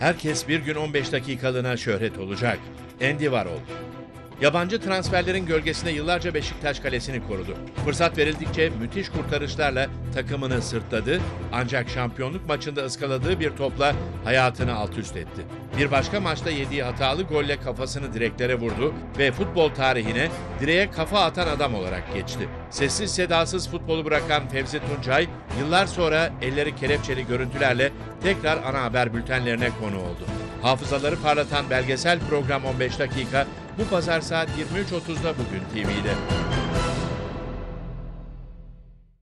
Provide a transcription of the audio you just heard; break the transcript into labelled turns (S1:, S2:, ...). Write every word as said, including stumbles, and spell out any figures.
S1: Herkes bir gün on beş dakikalığına şöhret olacak. Andy Warhol. Yabancı transferlerin gölgesinde yıllarca Beşiktaş kalesini korudu. Fırsat verildikçe müthiş kurtarışlarla takımını sırtladı, ancak şampiyonluk maçında ıskaladığı bir topla hayatını alt üst etti. Bir başka maçta yediği hatalı golle kafasını direklere vurdu ve futbol tarihine direğe kafa atan adam olarak geçti. Sessiz sedasız futbolu bırakan Fevzi Tuncay, yıllar sonra elleri kelepçeli görüntülerle tekrar ana haber bültenlerine konu oldu. Hafızaları parlatan belgesel program on beş dakika bu pazar saat yirmi üç otuzda Bugün T V'de.